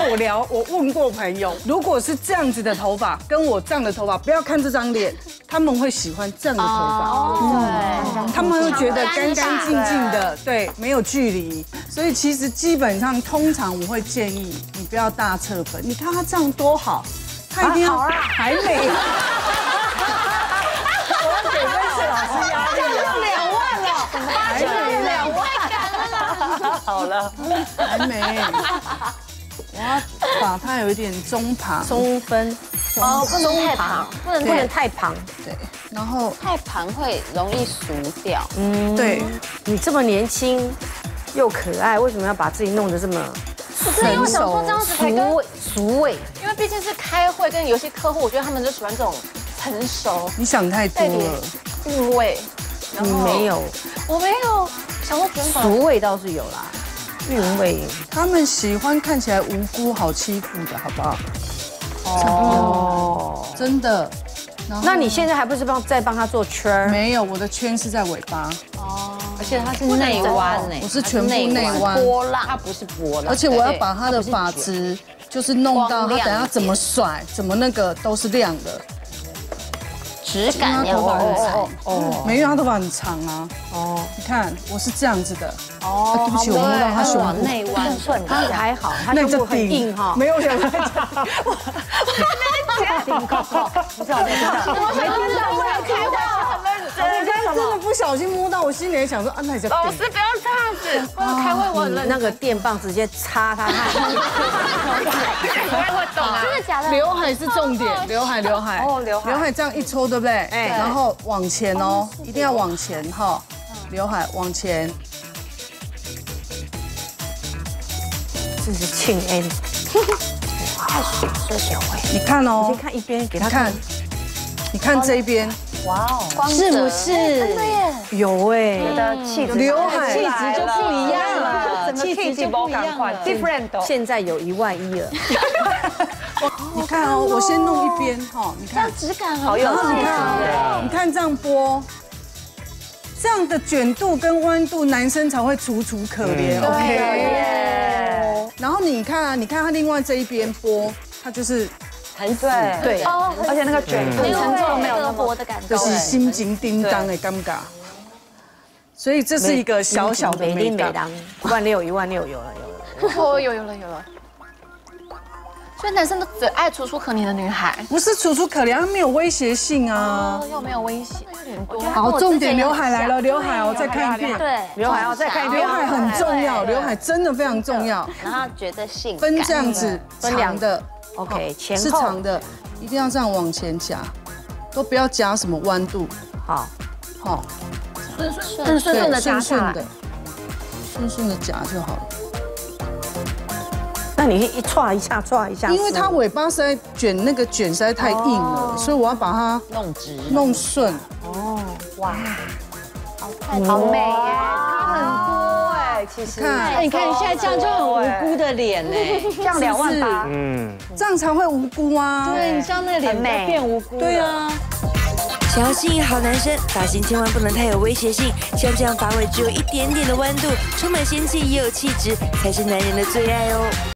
我问过朋友，如果是这样子的头发，跟我这样的头发，不要看这张脸，他们会喜欢这样的头发，他们会觉得干干净净的，对，没有距离。所以其实基本上，通常我会建议你不要大侧粉。你看他这样多好，他一定要还美。 我要给威胁老师压力了，2万了，还没2万，好了， 还没。我要把它有一点中旁， 中分， 不能太旁， 不能太旁， 对，然后太旁会容易熟掉。 对， 你这么年轻又可爱，为什么要把自己弄得这么因为我想说这样子才跟， 俗味？ 因为毕竟是开会跟有些客户，我觉得他们就喜欢这种成熟、 你想太多了， 韵味。 你没有， 我没有想过卷发， 俗味倒是有啦，韵味。 他们喜欢看起来无辜、好欺负的，好不好？ 哦， 真的。 那你现在还不是再帮他做圈儿？ 没有，我的圈是在尾巴， 而且它是内弯呢， 我是全部内弯， 波浪，它不是波浪， 而且我要把它的发质就是弄到它等下怎么甩、怎么那个都是亮的。 质感因为他头发很长哦， 没有，他头发很长啊。哦，你看我是这样子的。哦，对不起，我摸到他胸部。 内弯顺， 他还好，他那就胸部很硬哈。 没有两个。 顶高，不是我没听到， 没听到，我有听到，很认真。 我刚刚真的不小心摸到，我心里也想说，啊，那你就老师不要这样子，我开会我很认真。 那个电棒直接插他汗。 我懂啊，真的假的？ 刘海是重点，刘海。 哦，刘海这样一抽，对不对？哎，然后往前哦，一定要往前哈，刘海往前。 这是庆 N。 太水是小薇， 你看哦， 你先看一边，给他看，你看这一边， 哇哦， 是不是？ 真的耶， 有哎， 的气质， 刘海气质就不一样了， 气质不一样了 ，different。 现在有11000了。 你看哦，我先弄一边哈，你看质感好有气质你看这样拨，这样的卷度跟弯度，男生才会楚楚可怜。OK。然后你看啊，你看他另外这一边拨，他就是很对， 对， 而且那个卷度程度没有那么的感觉， 就是心惊叮当的尴尬。所以这是一个小小的美感。 16000有了。 哦，有了。所以男生都只爱楚楚可怜的女孩， 不是楚楚可怜，他没有威胁性啊。 又没有威胁，有点多。 好，重点刘海来了，刘海哦，再看一遍。 对， 刘海要再看一遍。 刘海很重要，刘海真的非常重要。 然后觉得性感， 分这样子长的 ，OK， 前后是长的，一定要这样往前夹，都不要夹什么弯度。 好， 好， 顺的夹下来， 顺的夹就好了。 那你一歘一下， 因为它尾巴实在那个卷实在太硬了，所以我要把它弄直、 弄顺。 哦， 哇， 好美耶， 差很多哎，其实。 看， 你看你现在这样就很无辜的脸哎，这样28000， 这样才会无辜啊。 对你像那个脸变无辜。 对啊。 想要吸引好男生，发型千万不能太有威胁性，像这样发尾只有一点点的弯度，充满仙气也有气质，才是男人的最爱哦。